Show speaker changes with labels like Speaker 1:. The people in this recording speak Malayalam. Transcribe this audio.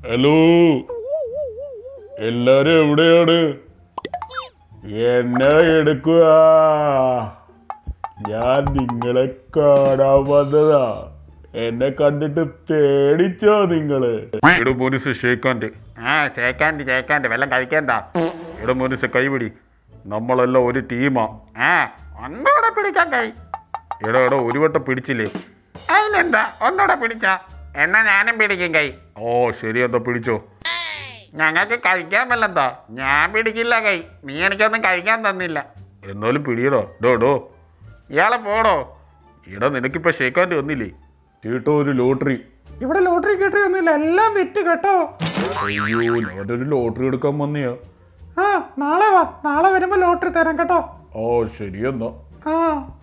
Speaker 1: ഹലോ, എല്ലാരും എവിടെയാണ്? എന്നെ എടുക്കുക. ഞാൻ നിങ്ങളെ കാണാൻ വന്നതാ. എന്നെ കണ്ടിട്ട് പേടിച്ചോ നിങ്ങള്? ഇവിടെ പോലീസ് ഷേക്കാൻ്റെ ചേക്കാൻ്റെ വെള്ളം കഴിക്കണ്ടാ. ഇവിടെ പോലീസ് കൈപിടി. നമ്മളെല്ലാം ഒരു ടീമാ. ഒന്നോടെ പിടിക്കാൻ കൈ. എടോ ഒരു വട്ടം പിടിച്ചില്ലേ? അതിനെന്താ, ഒന്നോടെ പിടിച്ചാ എന്നാ ഞാനും പിടിക്കും കൈ. ഓ ശരി, എന്താ പിടിച്ചോ. ഞങ്ങൾക്ക് കഴിക്കാൻ വല്ലതാ. ഞാൻ പിടിക്കില്ല കൈ. നീ എനിക്കൊന്നും കഴിക്കാൻ തന്നില്ല. എന്നാലും പിടിയടോ. ഡോ ഇയാളെ പോടോ. ഇടാ, നിനക്കിപ്പോ ഷേക്കാൻ്റെ വന്നില്ലേ? ചേട്ടോ, ഒരു ലോട്ടറി. ഇവിടെ ലോട്ടറി കിട്ടിയൊന്നുമില്ല, എല്ലാം വിറ്റ് കേട്ടോ. അയ്യോ, ഞാനൊരു ലോട്ടറി എടുക്കാൻ വന്നിയാ. നാളെ വാ, നാളെ വരുമ്പോ ലോട്ടറി തരാം കേട്ടോ. ഓ ശരി എന്നാ.